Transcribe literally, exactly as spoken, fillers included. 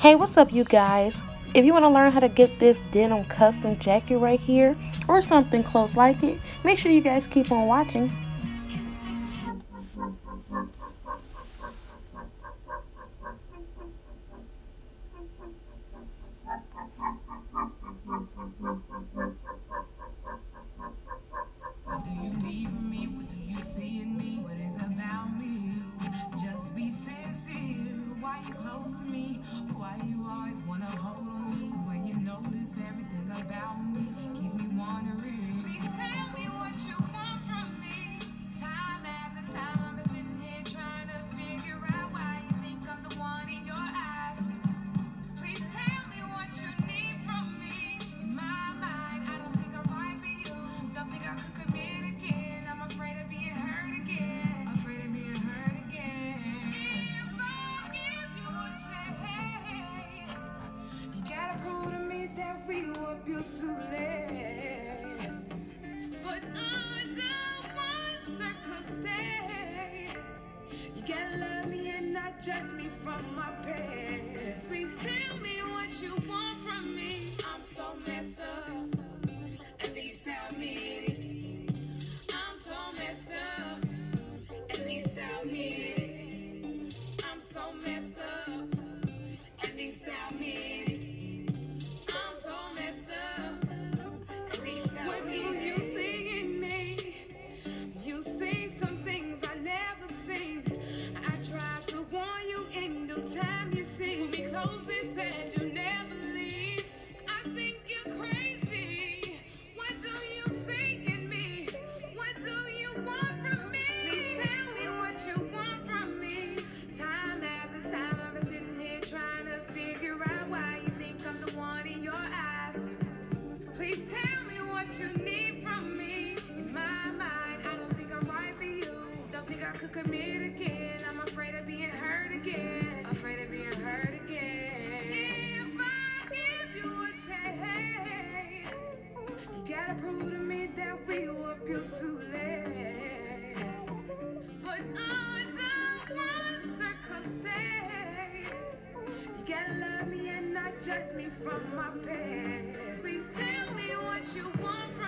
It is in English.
Hey, what's up, you guys? If you want to learn how to get this denim custom jacket right here, or something close like it, make sure you guys keep on watching. What do you need from me? What do you see in me? What is about me? Just be sincere. Why you close to me? Why you always wanna hold on me? The way you notice everything about me keeps me wondering. Please tell me what you want from me. Time after time I've been sitting here trying to figure out why you think I'm the one in your eyes. Please tell me what you need from me. In my mind, I don't think I'm right for you. Don't think I could commit again. I'm afraid of being hurt again. Afraid of being hurt again. If I give you a chance, you gotta prove to me that we were built to last. But under one circumstance, you gotta love me and not judge me from my past. Please tell me what you want from me. I'm so messed up. At least admit it. I'm so messed up. At least admit it. I'm so messed up. At least admit it. I'm so messed up. At least admit it. What do you see in me? You see some things I never seen. I tried to warn you in no time you see. Pull me close and said you'll never leave. I think you're crazy. What do you see in me? What do you want from me? Please tell me what you want from me. Time after time I've been sitting here trying to figure out why you think I'm the one in your eyes. Please tell me what you need from me. In my mind, I don't think I'm right for you. Don't think I could commit again. I'm afraid of being hurt again. Afraid of being hurt again. If I give you a chance, you gotta prove to me that we were built to last. But under one circumstance, you gotta love me and not judge me from my past. Please tell me what you want from